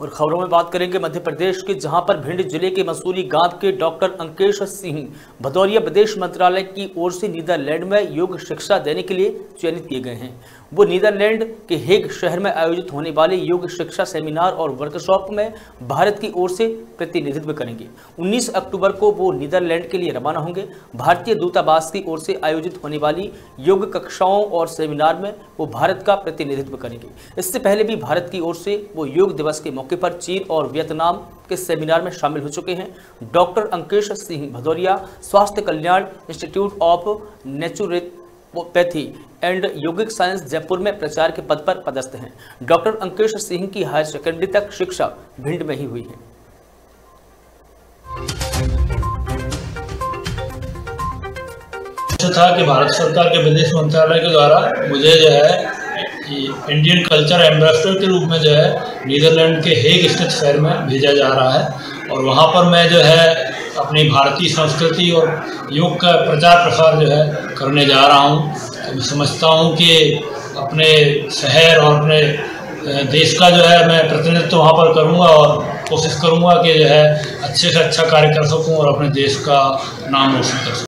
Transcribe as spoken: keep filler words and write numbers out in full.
और खबरों में बात करेंगे मध्य प्रदेश के, जहां पर भिंड जिले के मसूरी गांव के डॉक्टर अंकेश सिंह भदौरिया विदेश मंत्रालय की ओर से नीदरलैंड में योग शिक्षा देने के लिए चयनित किए गए हैं। वो नीदरलैंड के हेग शहर में आयोजित होने वाले योग शिक्षा सेमिनार और वर्कशॉप में भारत की ओर से प्रतिनिधित्व करेंगे। उन्नीस अक्टूबर को वो नीदरलैंड के लिए रवाना होंगे। भारतीय दूतावास की ओर से आयोजित होने वाली योग कक्षाओं और सेमिनार में वो भारत का प्रतिनिधित्व करेंगे। इससे पहले भी भारत की ओर से वो योग दिवस के मौके पर चीन और वियतनाम के सेमिनार में शामिल हो चुके हैं। डॉक्टर अंकेश सिंह भदौरिया स्वास्थ्य कल्याण institute of naturopathy and yogic science Jaipur में प्रचार के पद पर पदस्थ हैं। डॉक्टर अंकेश सिंह की हायर सेकेंडरी तक शिक्षा भिंड में ही हुई है। था कि भारत सरकार के विदेश मंत्रालय के द्वारा मुझे जो है इंडियन कल्चर एम्बेसडर के रूप में जो है नीदरलैंड के हेग स्थित शहर में भेजा जा रहा है और वहाँ पर मैं जो है अपनी भारतीय संस्कृति और योग का प्रचार प्रसार जो है करने जा रहा हूँ। तो मैं समझता हूँ कि अपने शहर और अपने देश का जो है मैं प्रतिनिधित्व वहाँ पर करूँगा और कोशिश करूँगा कि जो है अच्छे से अच्छा कार्य कर सकूँ और अपने देश का नाम रोशन कर सकूँ।